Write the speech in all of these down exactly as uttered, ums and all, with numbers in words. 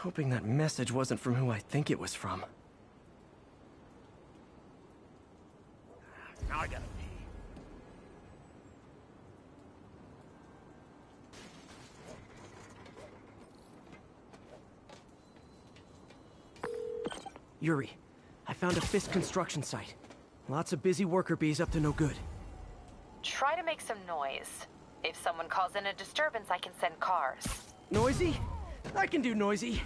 Hoping that message wasn't from who I think it was from. Now I gotta pee. Yuri, I found a Fisk construction site. Lots of busy worker bees up to no good. Try to make some noise. If someone calls in a disturbance, I can send cars. Noisy? I can do noisy.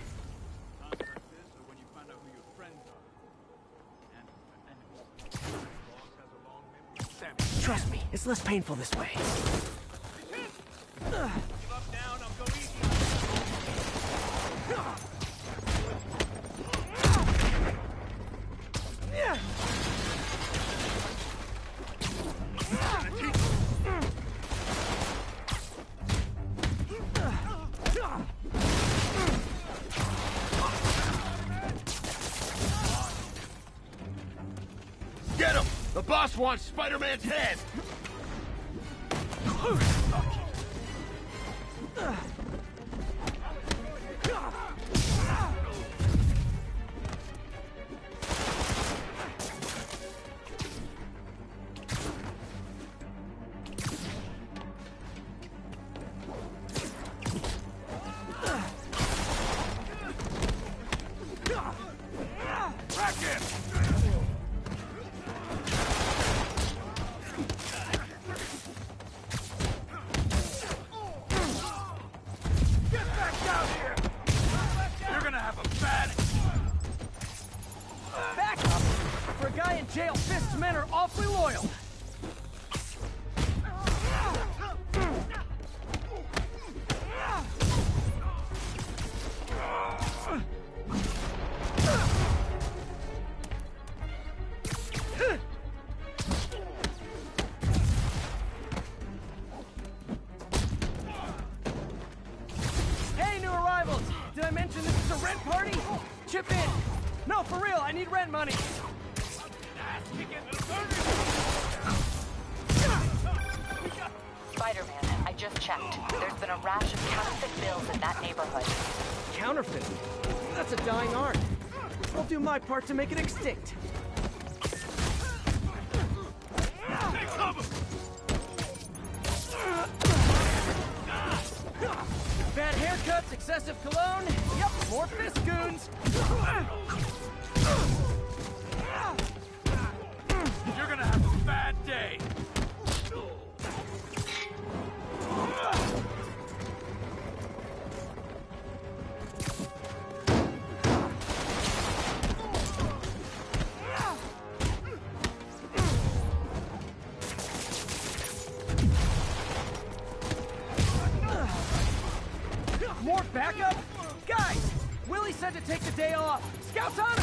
Trust me, it's less painful this way. Give up down, I'll go easy. Get him! The boss wants Spider-Man's head! Jail, Fisk's men are awfully loyal. Hey, new arrivals! Did I mention this is a rent party? Chip in! No, for real, I need rent money! Spider-Man, I just checked. There's been a rash of counterfeit bills in that neighborhood. Counterfeit? That's a dying art. I'll do my part to make it extinct. Bad haircuts, excessive cologne. Yep, more Fisk goons. You're gonna have a bad day. More backup? Guys! Willie said to take the day off. Scout's honor!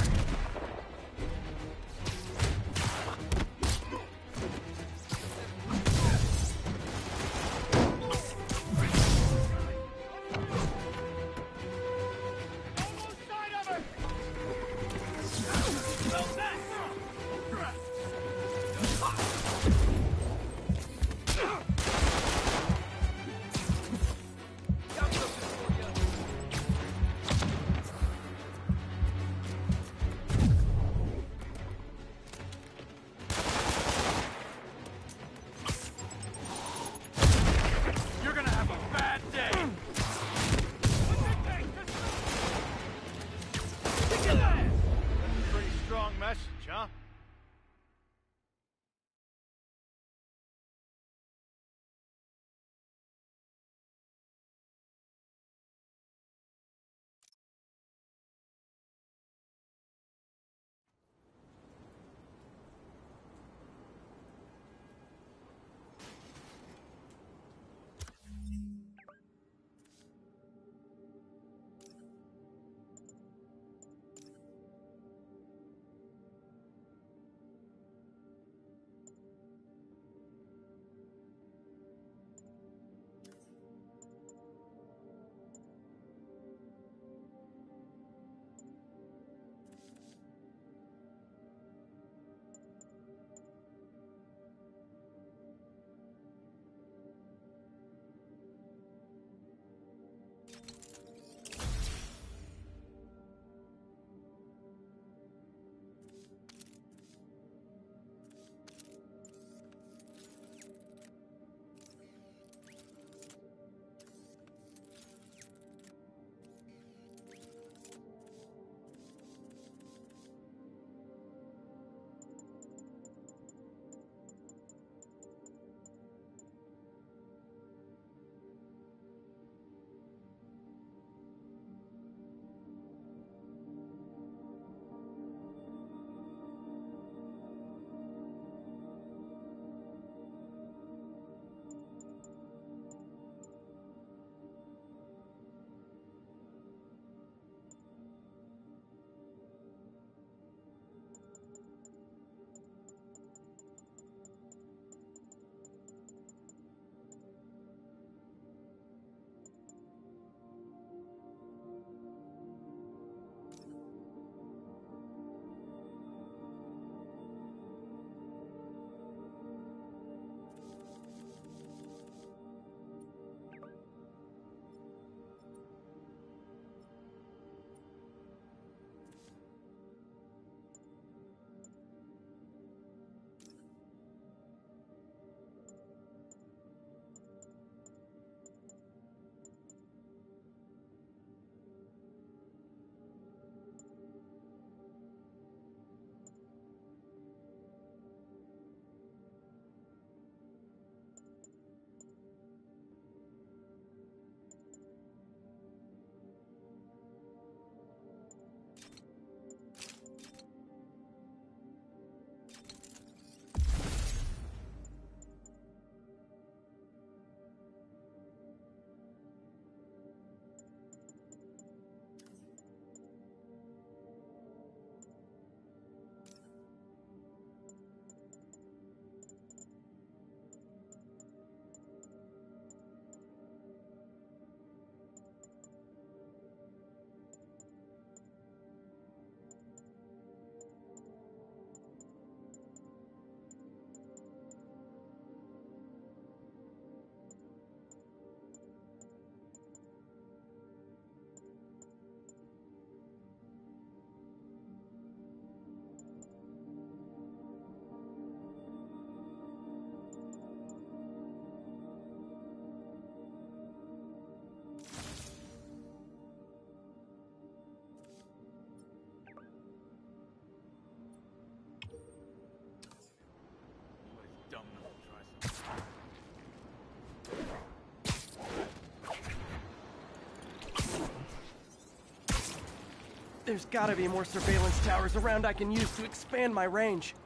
There's gotta be more surveillance towers around I can use to expand my range.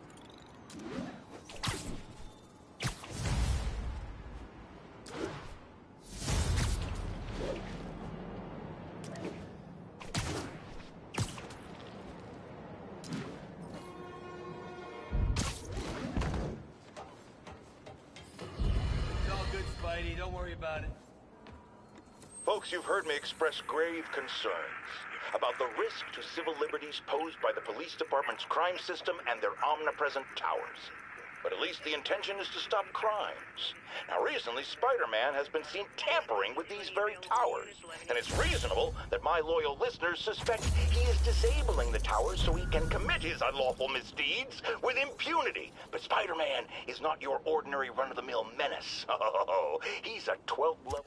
It's all good, Spidey. Don't worry about it. Folks, you've heard me express grave concerns about the risk to civil liberties posed by the police department's crime system and their omnipresent towers. But at least the intention is to stop crimes. Now, recently, Spider-Man has been seen tampering with these very towers. And it's reasonable that my loyal listeners suspect he is disabling the towers so he can commit his unlawful misdeeds with impunity. But Spider-Man is not your ordinary run-of-the-mill menace. Oh, he's a twelfth level...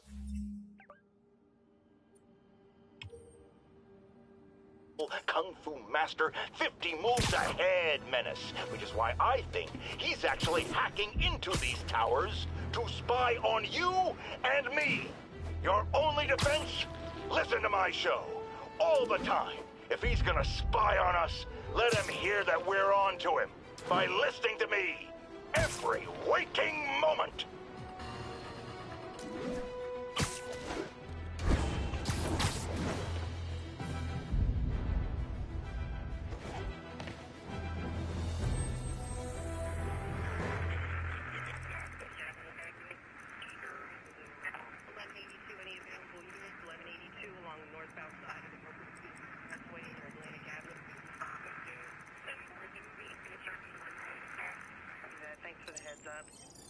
Kung Fu Master, fifty moves ahead menace, which is why I think he's actually hacking into these towers to spy on you and me. Your only defense? Listen to my show. All the time. If he's gonna spy on us, let him hear that we're on to him by listening to me every waking moment. Thanks for the heads up.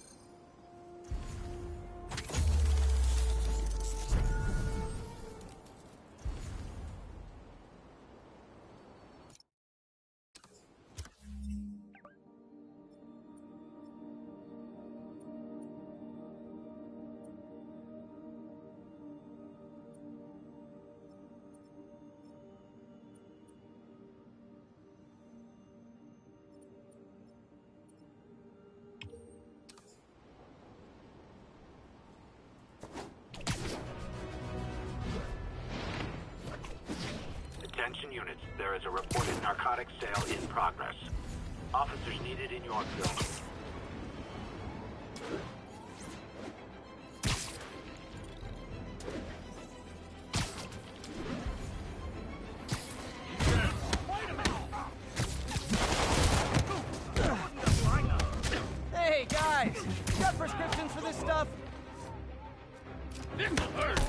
Attention units, there is a reported narcotics sale in progress. Officers needed in Yorkville. Hey, guys! You got prescriptions for this stuff? This hurts!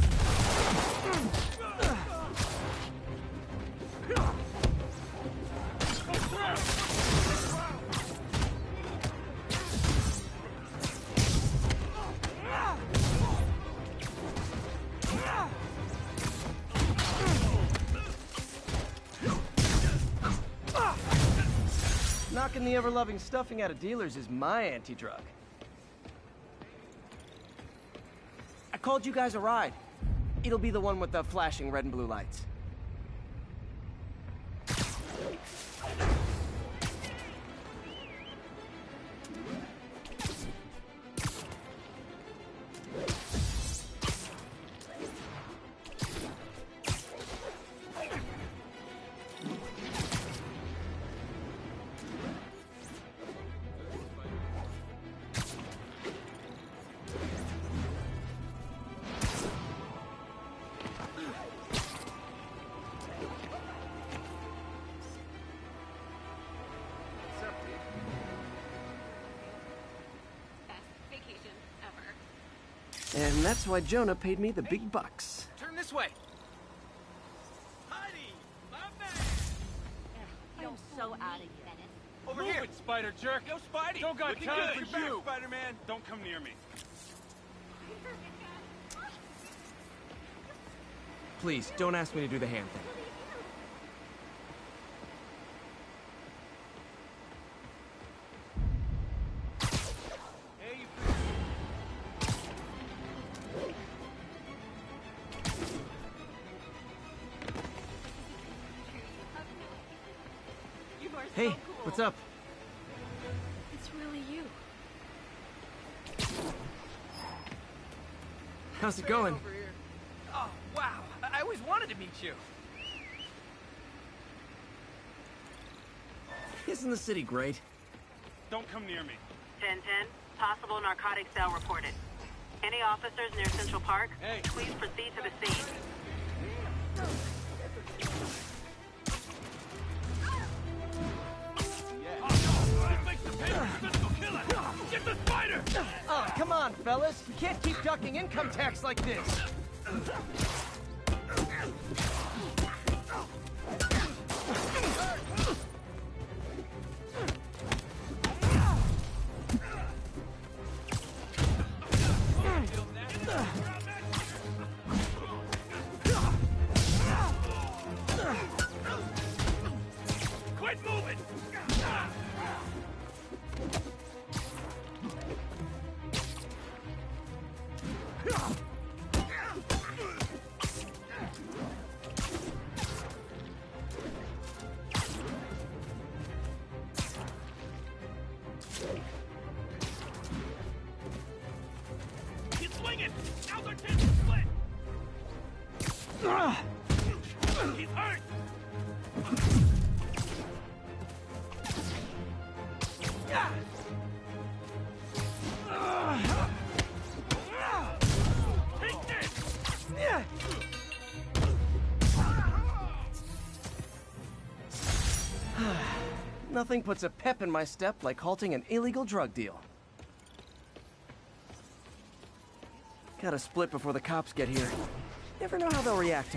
Knocking the ever-loving stuffing out of dealers is my anti-drug. I called you guys a ride. It'll be the one with the flashing red and blue lights. And that's why Jonah paid me the big bucks. Turn this way. Heidi, my man. You're so out of here, Dennis. Over Move here. it, Spider Jerk. Yo, Spidey. Don't got Looking time good. for You're you. back, Spider-Man. Don't come near me. Please, don't ask me to do the hand thing. Hey, you You are Hey, so cool. what's up? It's really you. How's it going? over here. Oh, wow. I, I always wanted to meet you. Isn't the city great? Don't come near me. ten ten, possible narcotic cell reported. Any officers near Central Park? Hey. Please proceed to the scene. Get the spider! Oh, come on, fellas. You can't keep ducking income tax like this. Quit moving! He's swinging! Now their tents are split! He's hurt! Take this! Nothing puts a pep in my step like halting an illegal drug deal. Gotta split before the cops get here. Never know how they'll react.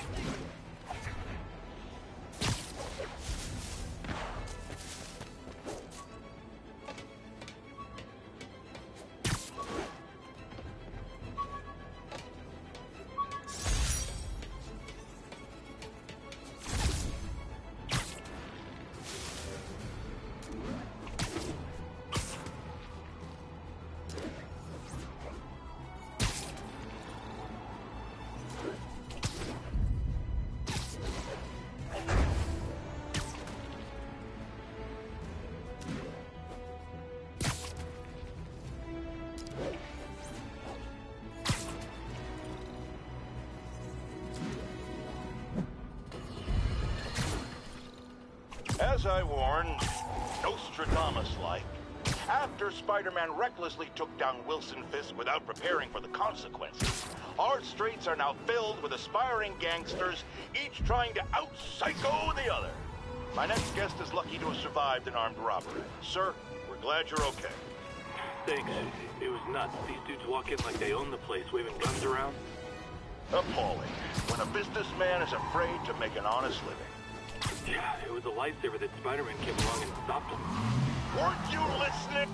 As I warned, Nostradamus-like, after Spider-Man recklessly took down Wilson Fisk without preparing for the consequences, our streets are now filled with aspiring gangsters, each trying to out-psycho the other. My next guest is lucky to have survived an armed robbery. Sir, we're glad you're okay. Thanks. It was nuts. These dudes walk in like they own the place, waving guns around. Appalling. When a businessman is afraid to make an honest living. Yeah, it was a lifesaver that Spider-Man came along and stopped him. Weren't you listening?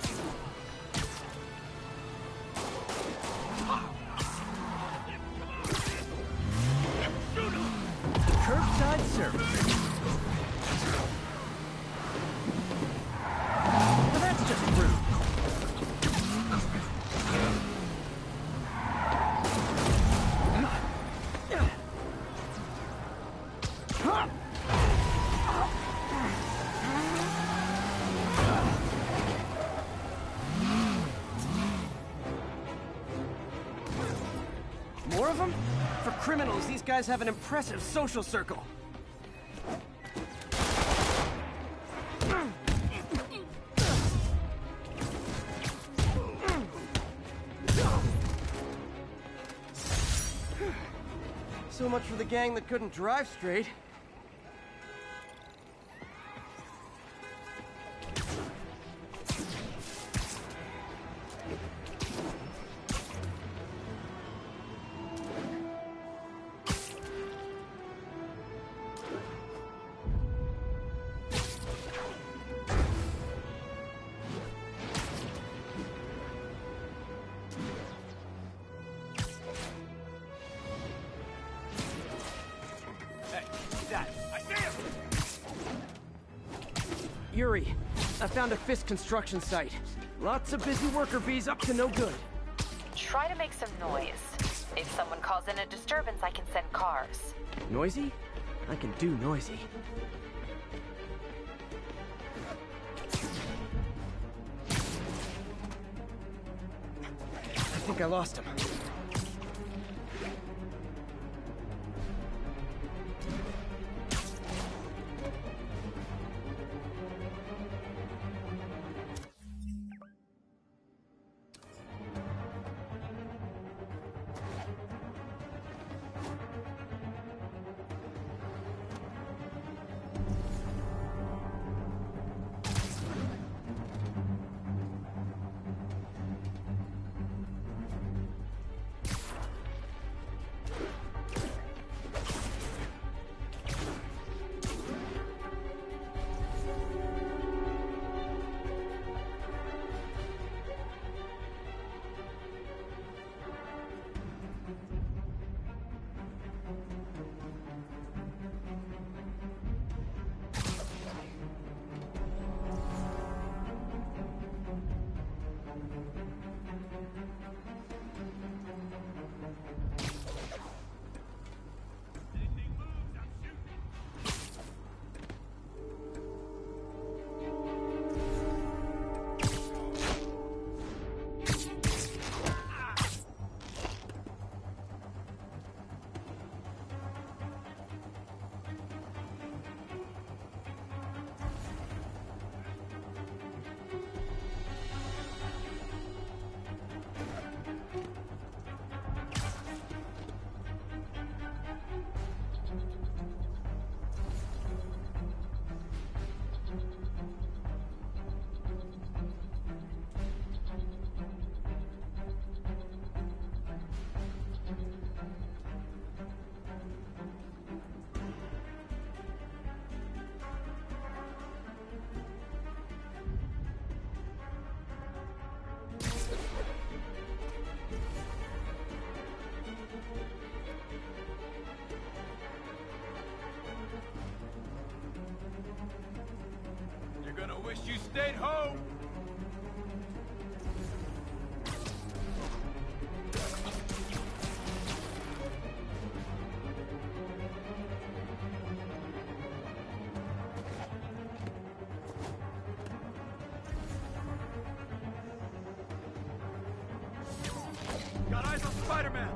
Curbside service. Now that's just rude. More of them? For criminals, these guys have an impressive social circle. So much for the gang that couldn't drive straight. Yuri, I found a Fisk construction site. Lots of busy worker bees up to no good. Try to make some noise. If someone calls in a disturbance, I can send cars. Noisy? I can do noisy. I think I lost him. Wish you stayed home. Got eyes on Spiderman!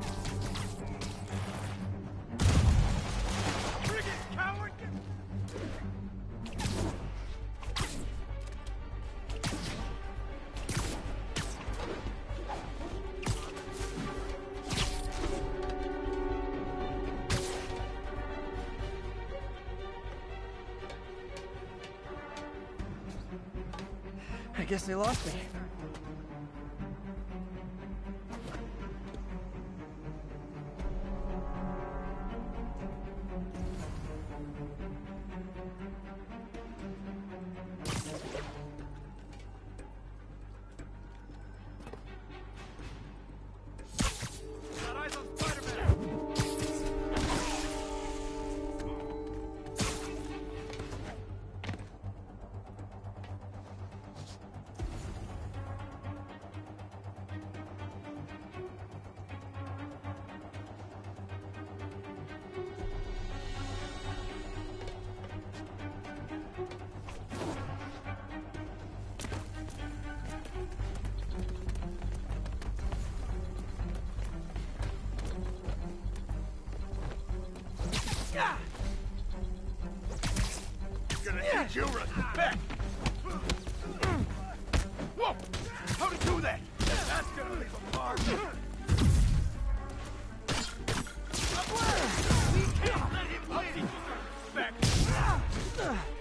Bring it, coward! I guess they lost me. Got eyes on Spiderman! Gonna teach you respect! Whoa! How'd he do that? That's gonna leave a mark! We can't let him win! Teach you respect!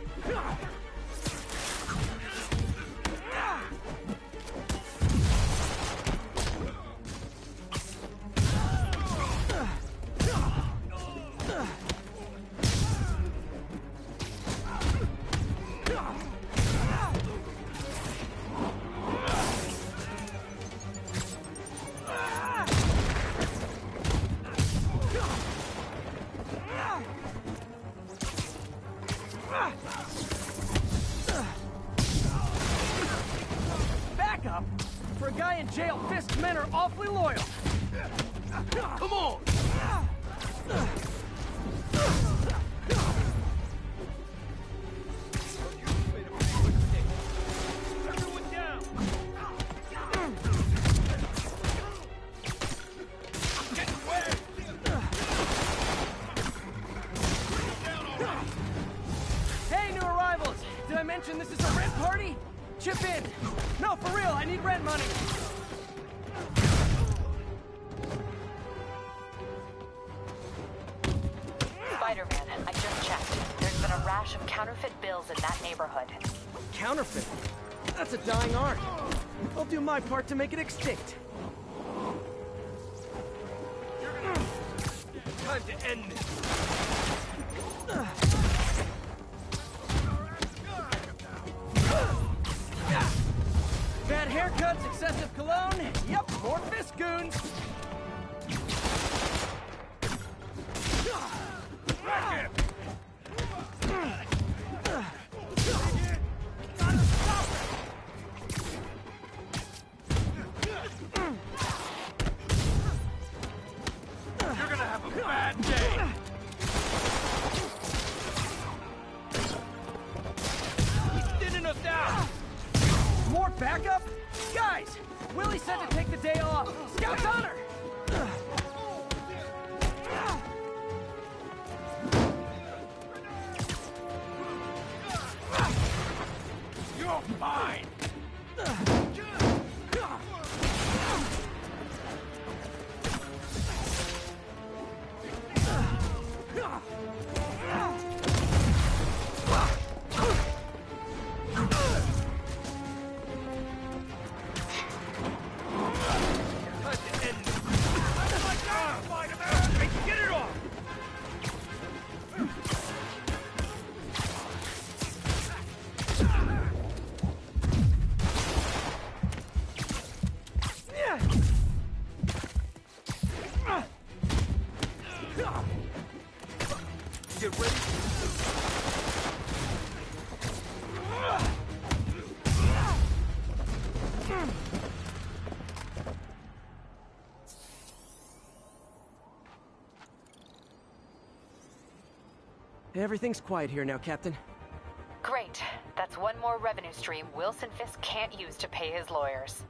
Backup? For a guy in jail, Fisk's men are awfully loyal. Come on! Everyone down! Get away! Hey, new arrivals! Did I mention this is a rent party? Chip in! No, for real, I need rent money! Spider-Man, I just checked. There's been a rash of counterfeit bills in that neighborhood. Counterfeit? That's a dying art. I'll do my part to make it extinct. Time to end this! Bad haircuts, excessive cologne. Yep, more Fisk goons. You're gonna have a bad day! He's thinning us out! More backup? Guys, Willie said to take the day off. Scout's honor! You're fine! Everything's quiet here now, Captain. Great. That's one more revenue stream Wilson Fisk can't use to pay his lawyers.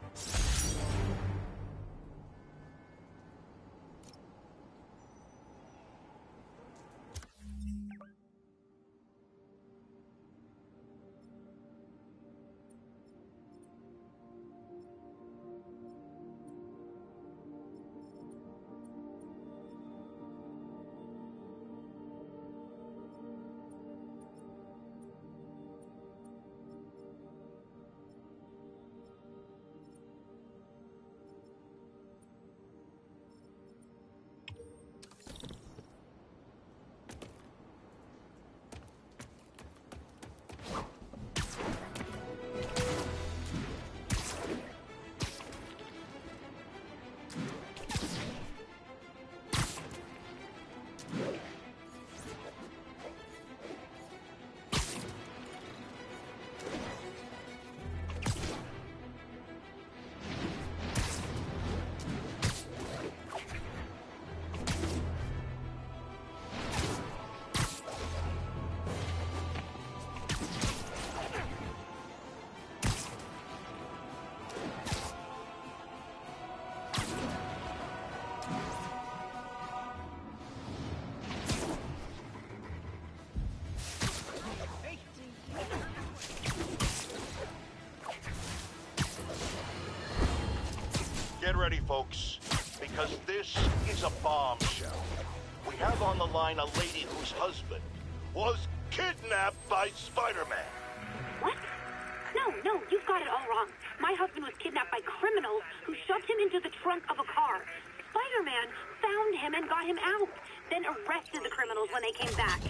Get ready, folks, because this is a bombshell. We have on the line a lady whose husband was kidnapped by Spiderman. What? No, no, you've got it all wrong. My husband was kidnapped by criminals who shoved him into the trunk of a car. Spider-Man found him and got him out, then arrested the criminals when they came back.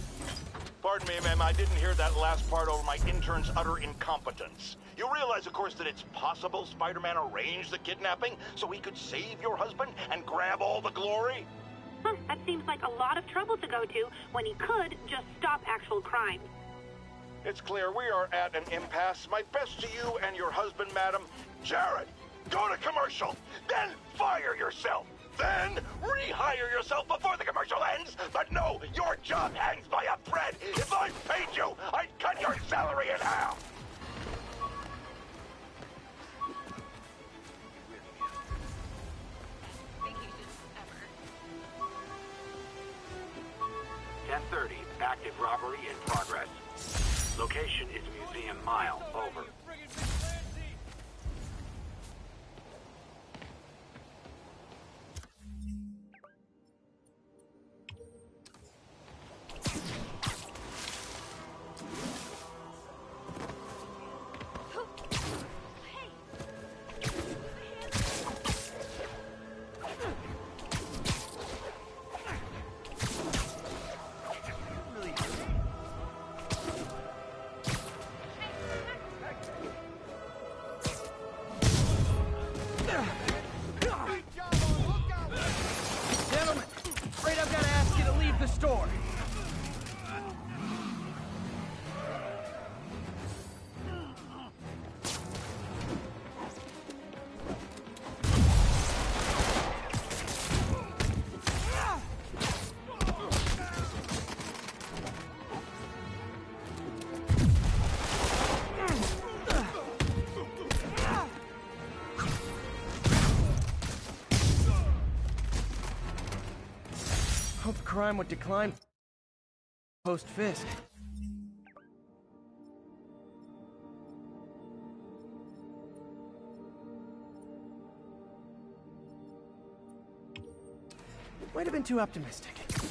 Pardon me, ma'am, I didn't hear that last part over my intern's utter incompetence. You realize, of course, that it's possible Spider-Man arranged the kidnapping so he could save your husband and grab all the glory? Huh, that seems like a lot of trouble to go to when he could just stop actual crime. It's clear we are at an impasse. My best to you and your husband, madam. Jared, go to commercial, then fire yourself. Then rehire yourself before the commercial ends. But no, your job hangs by a thread. If I paid you, I'd cut your salary in half. ten thirty, active robbery in progress. Location is Museum Mile, over. Gentlemen, afraid I've got to ask you to leave the store. Hope crime would decline post-Fisk. Might have been too optimistic.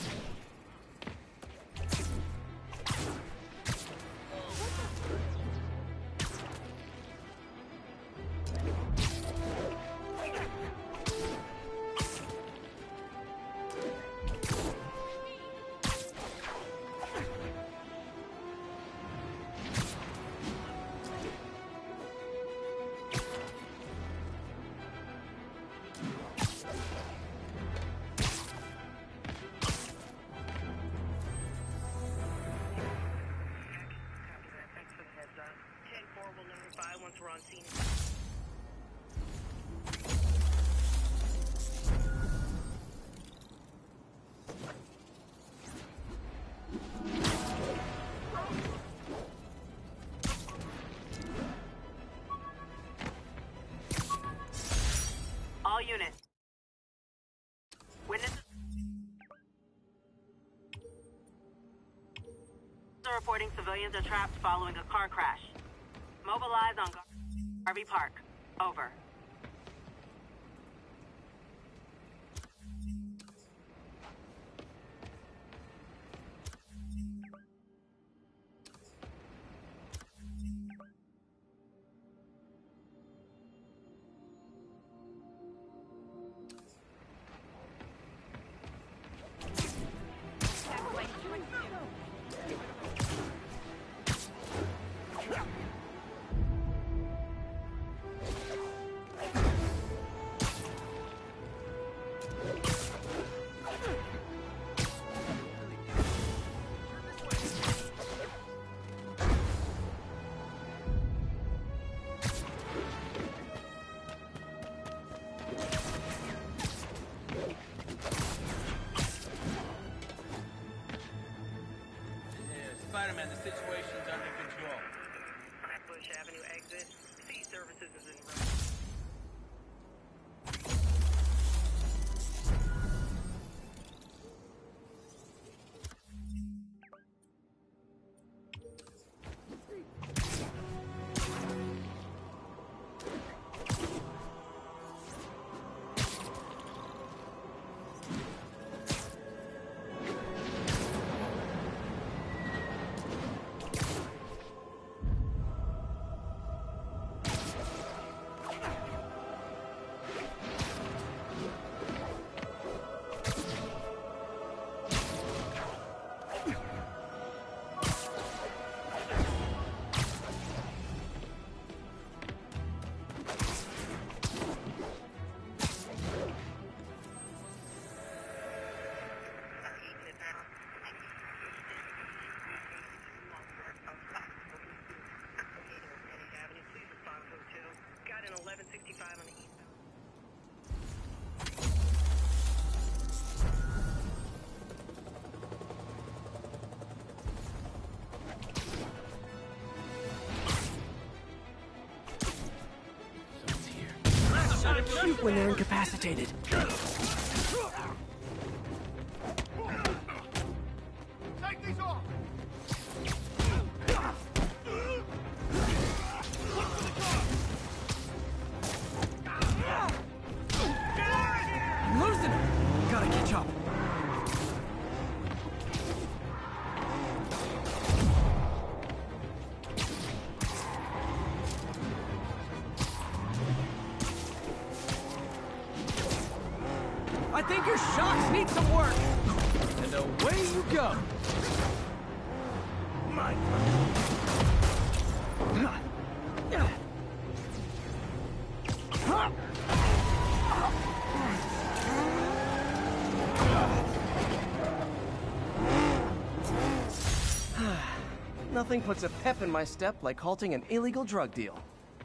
Once we're on scene. unit. Witnesses are reporting civilians are trapped following a car crash. Mobilize on Garvey Park. Over. Spiderman, the situation's under control. Bush Avenue exit. C services is in eleven sixty-five on the east. Shoot when they're incapacitated. Take these off! I'm losing him. Gotta catch up. I think your shocks need some work. And away you go. My. Nothing puts a pep in my step like halting an illegal drug deal.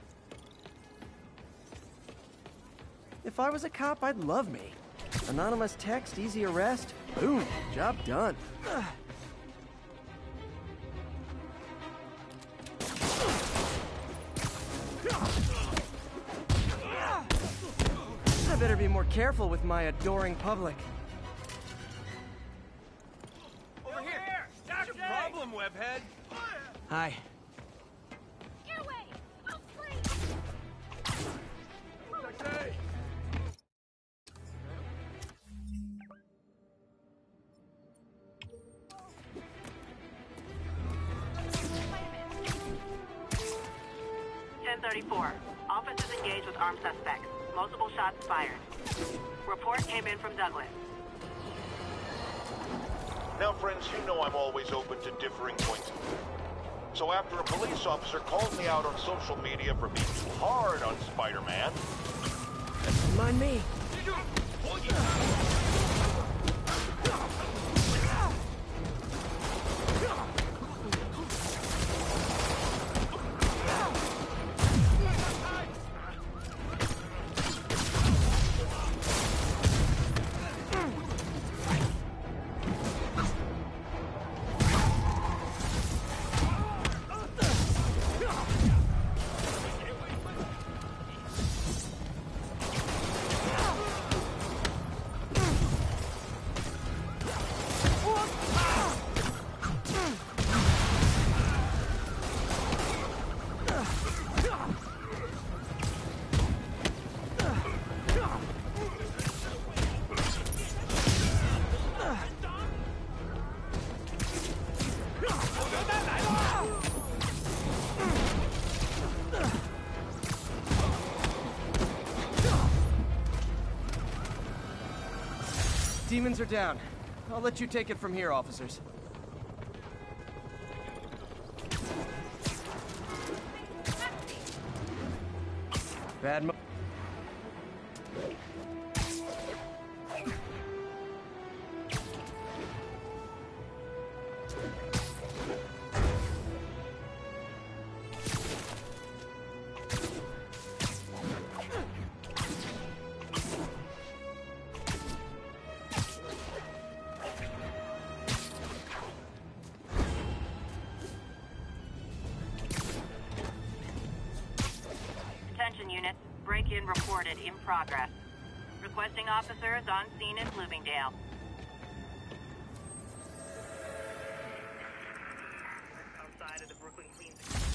If I was a cop, I'd love me. Anonymous text, easy arrest, boom, job done. I better be more careful with my adoring public. Over here! What's your problem, webhead? Hi. Get away! Oh, please! Hey! ten thirty-four. Officers engaged with armed suspects. Multiple shots fired. Report came in from Douglas. Now, friends, you know I'm always open to differing points of view. So after a police officer called me out on social media for being too hard on Spider-Man... Mind me. Demons are down. I'll let you take it from here, officers. Bad mo- Attention units, break-in reported in progress. Requesting officers on scene in Bloomingdale. Outside of the Brooklyn Queens.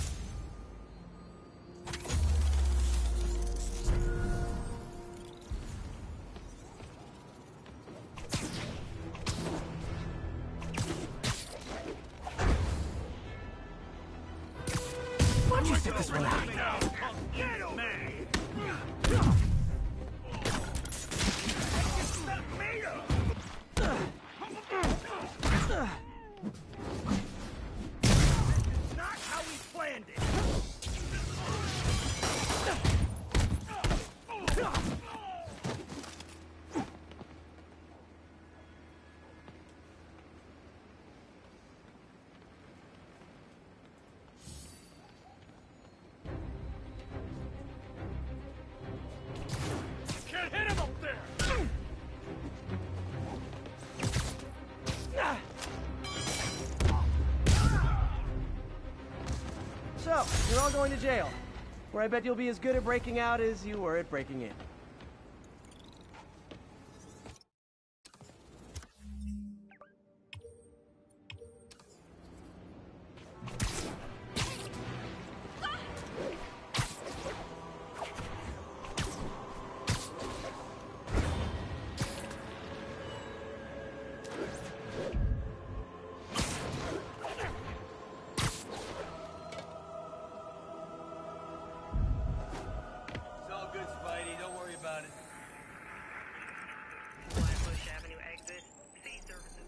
Why don't you sit this one out? Not how we planned it. Can't hit him up there. So, you're all going to jail, where I bet you'll be as good at breaking out as you were at breaking in. It's all good, Spidey. Don't worry about it. Flatbush Avenue exit. C services.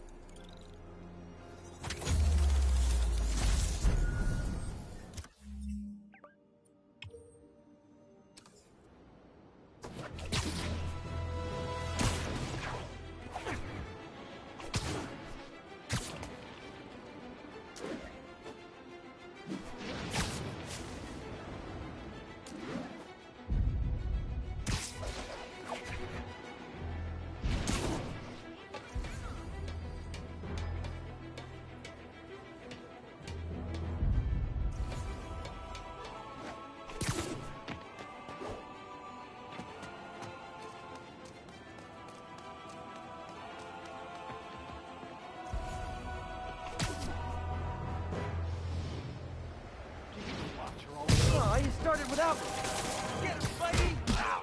Oh, you started without me. Get him, Spidey!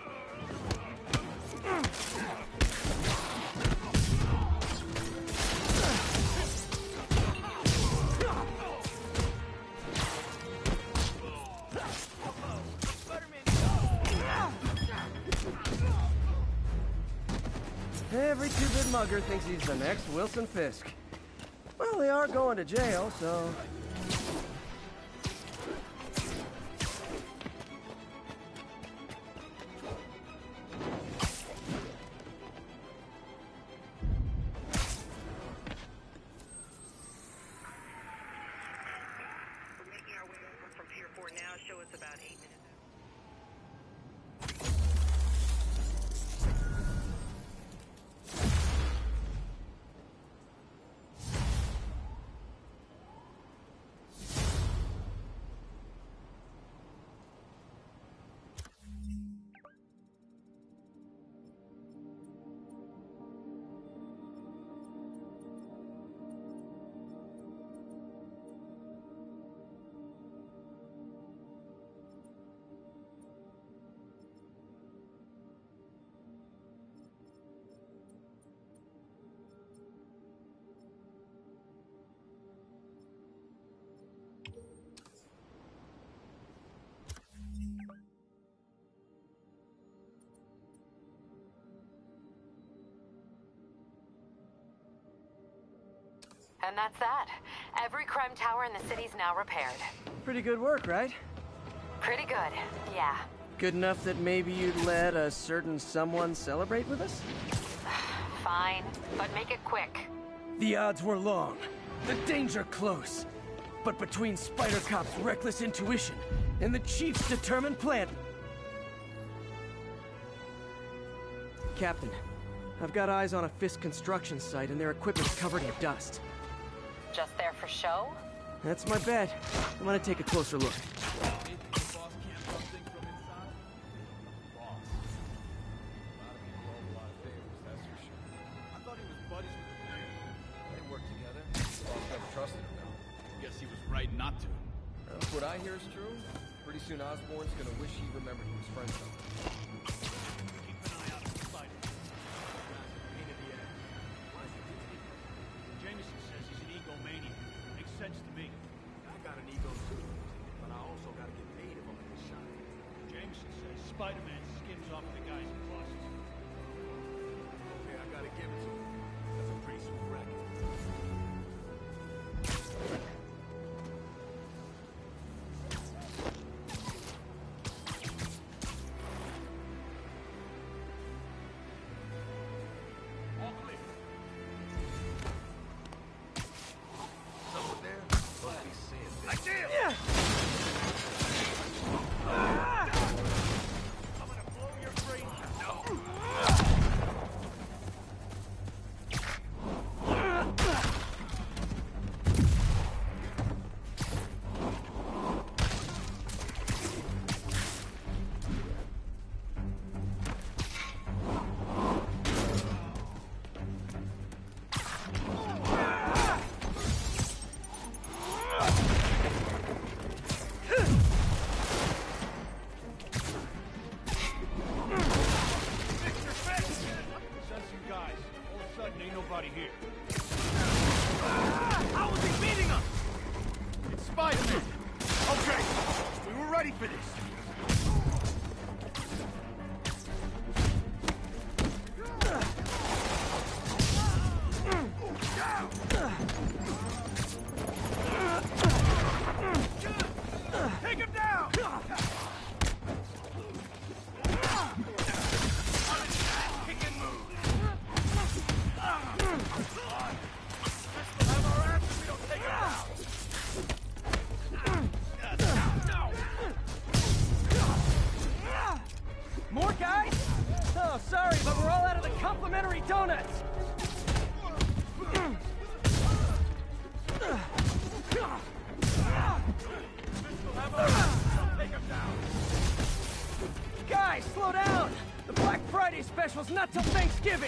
Every two-bit mugger thinks he's the next Wilson Fisk. Well, they are going to jail, so... We're making our way over from Pier four now. Show us about eight minutes. And that's that. Every crime tower in the city's now repaired. Pretty good work, right? Pretty good, yeah. Good enough that maybe you'd let a certain someone celebrate with us? Fine, but make it quick. The odds were long, the danger close. But between Spider Cop's reckless intuition and the Chief's determined plan... Captain, I've got eyes on a Fisk construction site and their equipment's covered in dust. Just there for show? That's my bet. I'm gonna take a closer look. Not to. Uh, if what I hear is true, pretty soon Osborn's gonna wish he remembered he was friends with him. Keep an eye out for Spider. Pain in the ass. Jameson says he's an egomaniac. Makes sense to me. I got an ego too, but I also gotta get paid if I'm in this shot. Jameson says Spider-Man skims off the guys in bosses. Okay, I gotta give it to him. That's a pretty sweet racket. How is he beating us? It's Spider-Man. Okay, we were ready for this. Take him down! More guys? Oh, sorry, but we're all out of the complimentary donuts. Guys, slow down! The Black Friday special's not till Thanksgiving!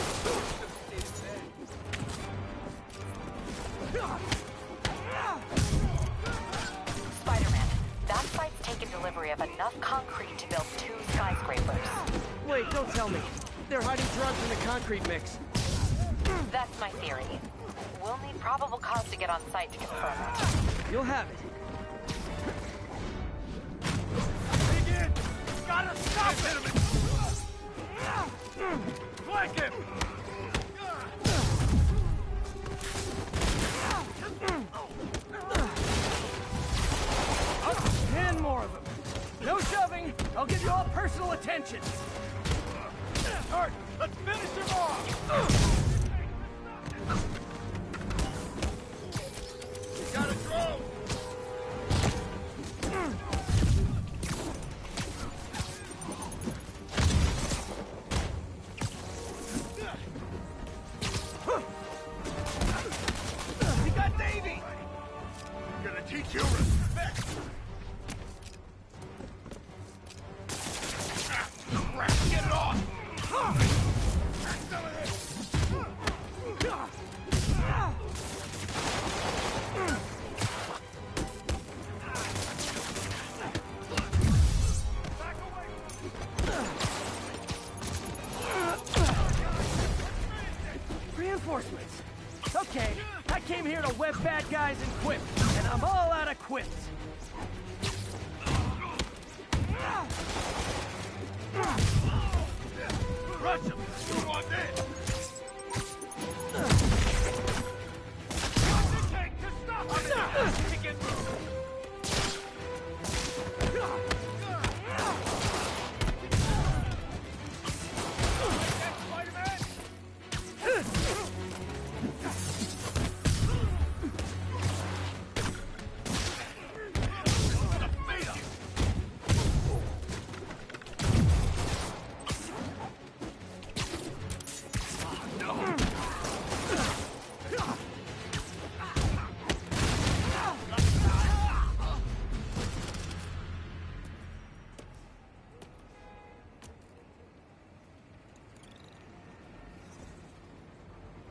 Spider-Man, that site's taken delivery of enough concrete to build two skyscrapers. Wait, don't tell me. They're hiding drugs in the concrete mix. That's my theory. We'll need probable cause to get on site to confirm it. You'll have it. Dig in! Gotta stop him! Flank him! Ten more of them. No shoving. I'll give you all personal attention. Alright, let's finish him off! Got a drone! We got Navy! I'm gonna teach you respect! Get it off! Reinforcements. Okay, I came here to web bad guys and quip, and I'm all out of quips. Rush him! You want this?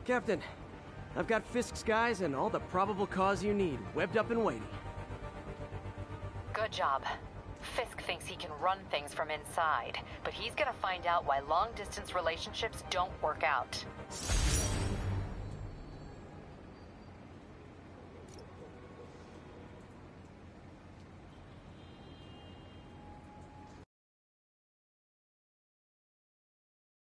Captain, I've got Fisk's guys and all the probable cause you need, webbed up and waiting. Good job. Fisk thinks he can run things from inside, but he's gonna find out why long-distance relationships don't work out.